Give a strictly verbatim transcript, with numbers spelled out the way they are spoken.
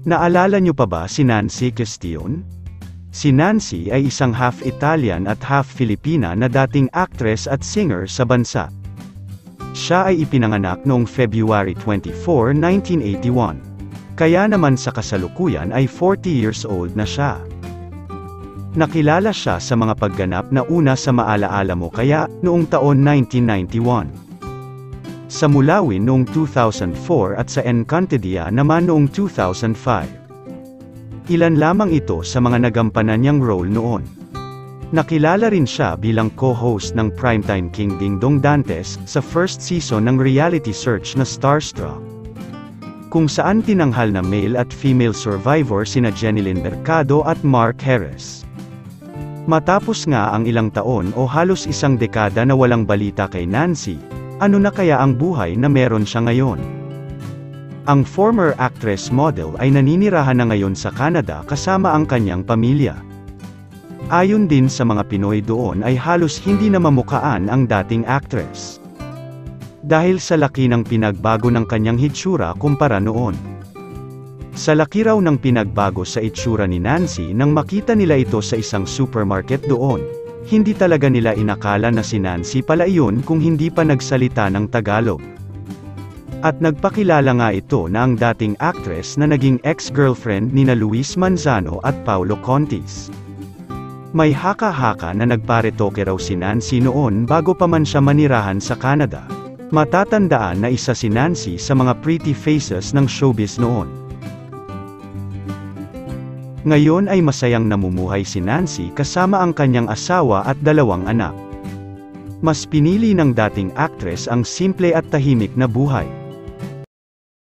Naalala niyo pa ba si Nancy Castillon? Si Nancy ay isang half-Italian at half-Filipina na dating actress at singer sa bansa. Siya ay ipinanganak noong February twenty-fourth, nineteen eighty-one. Kaya naman sa kasalukuyan ay forty years old na siya. Nakilala siya sa mga pagganap na una sa Maalaala Mo Kaya, noong taon nineteen ninety-one. Sa Mulawin noong two thousand four at sa Encantadia naman noong two thousand five. Ilan lamang ito sa mga nagampanan niyang role noon. Nakilala rin siya bilang co-host ng Primetime King Ding Dong Dantes sa first season ng reality search na Starstruck, kung saan tinanghal na male at female survivor sina Jenilyn Mercado at Mark Harris. Matapos nga ang ilang taon o halos isang dekada na walang balita kay Nancy, ano na kaya ang buhay na meron siya ngayon? Ang former actress model ay naninirahan na ngayon sa Canada kasama ang kanyang pamilya. Ayon din sa mga Pinoy doon ay halos hindi na mamukaan ang dating actress, dahil sa laki ng pinagbago ng kanyang hitsura kumpara noon. Sa laki raw ng pinagbago sa itsura ni Nancy nang makita nila ito sa isang supermarket doon, hindi talaga nila inakala na si Nancy pala iyon kung hindi pa nagsalita ng Tagalog. At nagpakilala nga ito na ang dating actress na naging ex-girlfriend nina Luis Manzano at Paulo Contis. May haka-haka na nagparetoke raw si Nancy noon bago pa man siya manirahan sa Canada. Matatandaan na isa si Nancy sa mga pretty faces ng showbiz noon. Ngayon ay masayang namumuhay si Nancy kasama ang kanyang asawa at dalawang anak. Mas pinili ng dating actress ang simple at tahimik na buhay.